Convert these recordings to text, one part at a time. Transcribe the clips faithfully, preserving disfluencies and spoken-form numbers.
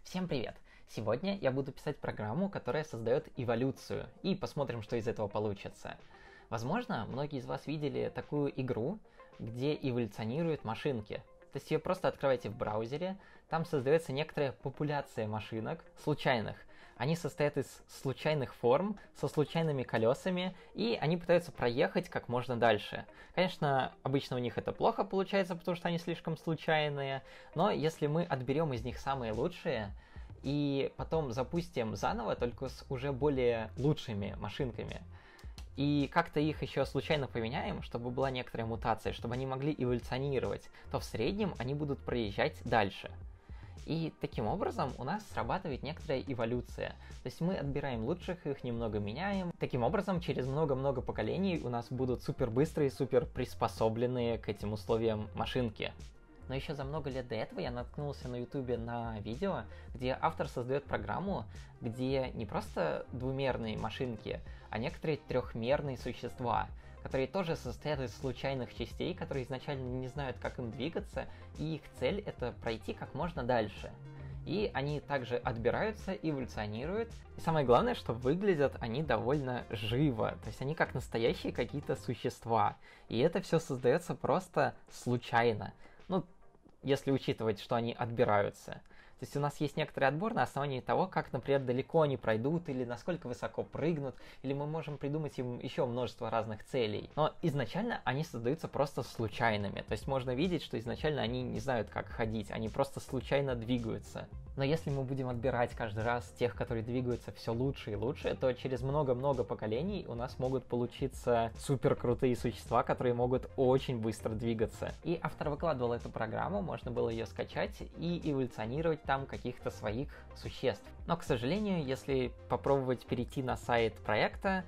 Всем привет! Сегодня я буду писать программу, которая создает эволюцию, и посмотрим, что из этого получится. Возможно, многие из вас видели такую игру, где эволюционируют машинки. То есть ее просто открываете в браузере, там создается некоторая популяция машинок, случайных. Они состоят из случайных форм, со случайными колесами, и они пытаются проехать как можно дальше. Конечно, обычно у них это плохо получается, потому что они слишком случайные, но если мы отберем из них самые лучшие, и потом запустим заново, только с уже более лучшими машинками, и как-то их еще случайно поменяем, чтобы была некоторая мутация, чтобы они могли эволюционировать, то в среднем они будут проезжать дальше. И таким образом у нас срабатывает некоторая эволюция. То есть мы отбираем лучших, их немного меняем. Таким образом, через много-много поколений у нас будут супер быстрые, супер приспособленные к этим условиям машинки. Но еще за много лет до этого я наткнулся на ютубе на видео, где автор создает программу, где не просто двумерные машинки, а некоторые трехмерные существа, которые тоже состоят из случайных частей, которые изначально не знают, как им двигаться, и их цель — это пройти как можно дальше. И они также отбираются, эволюционируют. И самое главное, что выглядят они довольно живо. То есть они как настоящие какие-то существа. И это все создается просто случайно. Ну, если учитывать, что они отбираются. То есть у нас есть некоторый отбор на основании того, как, например, далеко они пройдут, или насколько высоко прыгнут, или мы можем придумать им еще множество разных целей. Но изначально они создаются просто случайными. То есть можно видеть, что изначально они не знают, как ходить, они просто случайно двигаются. Но если мы будем отбирать каждый раз тех, которые двигаются все лучше и лучше, то через много-много поколений у нас могут получиться супер крутые существа, которые могут очень быстро двигаться. И автор выкладывал эту программу, можно было ее скачать и эволюционировать там каких-то своих существ. Но, к сожалению, если попробовать перейти на сайт проекта,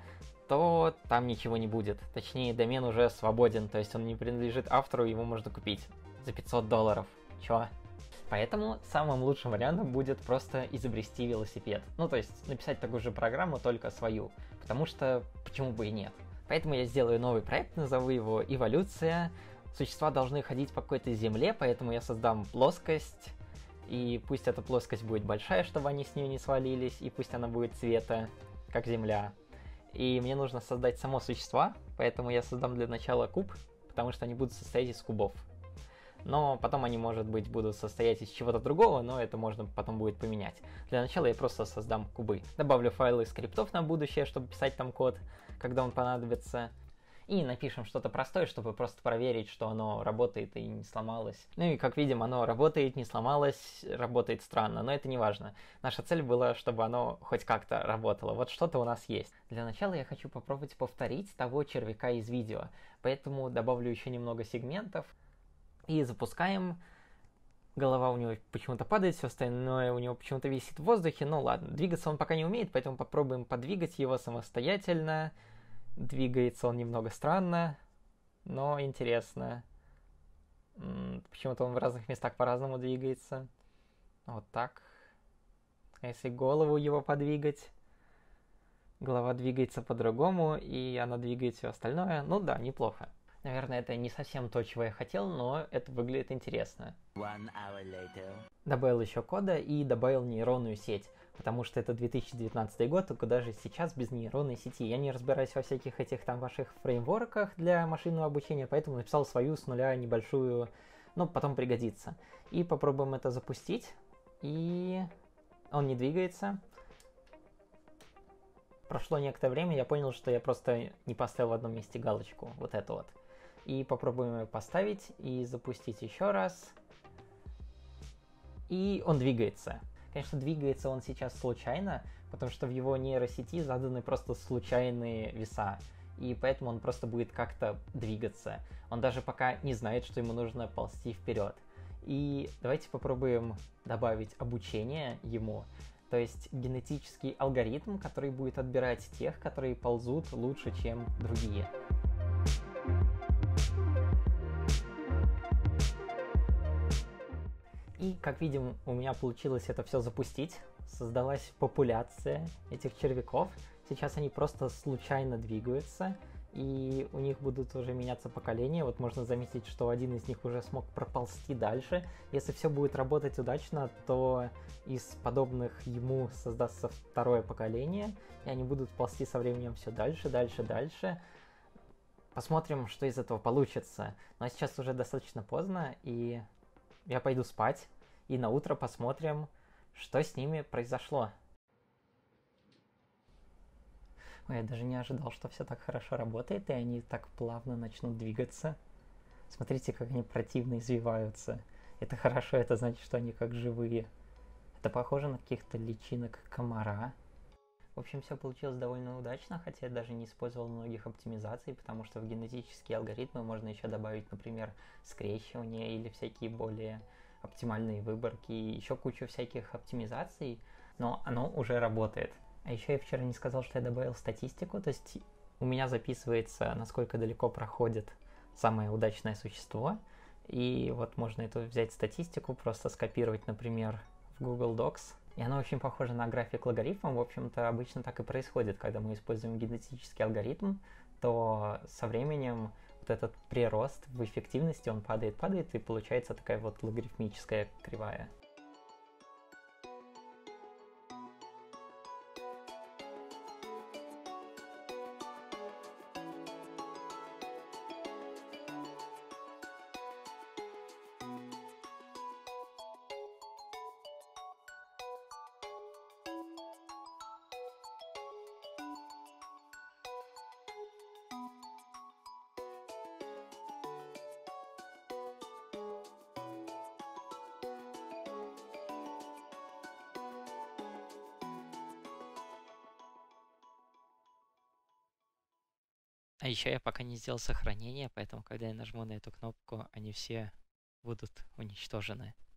то там ничего не будет. Точнее, домен уже свободен, то есть он не принадлежит автору, его можно купить за пятьсот долларов. Чё? Поэтому самым лучшим вариантом будет просто изобрести велосипед. Ну, то есть написать такую же программу, только свою. Потому что почему бы и нет. Поэтому я сделаю новый проект, назову его «Эволюция». Существа должны ходить по какой-то земле, поэтому я создам плоскость. И пусть эта плоскость будет большая, чтобы они с нее не свалились, и пусть она будет цвета, как земля. И мне нужно создать само существо, поэтому я создам для начала куб, потому что они будут состоять из кубов. Но потом они, может быть, будут состоять из чего-то другого, но это можно потом будет поменять. Для начала я просто создам кубы. Добавлю файлы скриптов на будущее, чтобы писать там код, когда он понадобится. И напишем что-то простое, чтобы просто проверить, что оно работает и не сломалось. Ну и, как видим, оно работает, не сломалось, работает странно, но это не важно. Наша цель была, чтобы оно хоть как-то работало. Вот что-то у нас есть. Для начала я хочу попробовать повторить того червяка из видео, поэтому добавлю еще немного сегментов. И запускаем. Голова у него почему-то падает, все остальное у него почему-то висит в воздухе. Ну ладно, двигаться он пока не умеет, поэтому попробуем подвигать его самостоятельно. Двигается он немного странно, но интересно. Почему-то он в разных местах по-разному двигается. Вот так. А если голову его подвигать? Голова двигается по-другому, и она двигает все остальное. Ну да, неплохо. Наверное, это не совсем то, чего я хотел, но это выглядит интересно. One hour later. Добавил еще кода и добавил нейронную сеть, потому что это две тысячи девятнадцатый год, и куда же сейчас без нейронной сети? Я не разбираюсь во всяких этих там ваших фреймворках для машинного обучения, поэтому написал свою с нуля небольшую, но потом пригодится. И попробуем это запустить, и он не двигается. Прошло некоторое время, я понял, что я просто не поставил в одном месте галочку, вот эту вот. И попробуем ее поставить и запустить еще раз. И он двигается. Конечно, двигается он сейчас случайно, потому что в его нейросети заданы просто случайные веса. И поэтому он просто будет как-то двигаться. Он даже пока не знает, что ему нужно ползти вперед. И давайте попробуем добавить обучение ему. То есть генетический алгоритм, который будет отбирать тех, которые ползут лучше, чем другие. И, как видим, у меня получилось это все запустить. Создалась популяция этих червяков. Сейчас они просто случайно двигаются. и у них будут уже меняться поколения. Вот можно заметить, что один из них уже смог проползти дальше. Если все будет работать удачно, то из подобных ему создастся второе поколение, и они будут ползти со временем все дальше, дальше, дальше. Посмотрим, что из этого получится. Но сейчас уже достаточно поздно, и я пойду спать, и на утро посмотрим, что с ними произошло. Ой, я даже не ожидал, что все так хорошо работает, и они так плавно начнут двигаться. Смотрите, как они противно извиваются. Это хорошо, это значит, что они как живые. Это похоже на каких-то личинок комара. В общем, все получилось довольно удачно, хотя я даже не использовал многих оптимизаций, потому что в генетические алгоритмы можно еще добавить, например, скрещивание или всякие более оптимальные выборки, и еще кучу всяких оптимизаций, но оно уже работает. А еще я вчера не сказал, что я добавил статистику, то есть у меня записывается, насколько далеко проходит самое удачное существо, и вот можно эту взять статистику, просто скопировать, например, в Google Docs, и она очень похожа на график логарифма. В общем-то, обычно так и происходит, когда мы используем генетический алгоритм, то со временем вот этот прирост в эффективности, он падает, падает, и получается такая вот логарифмическая кривая. А еще я пока не сделал сохранение, поэтому когда я нажму на эту кнопку, они все будут уничтожены.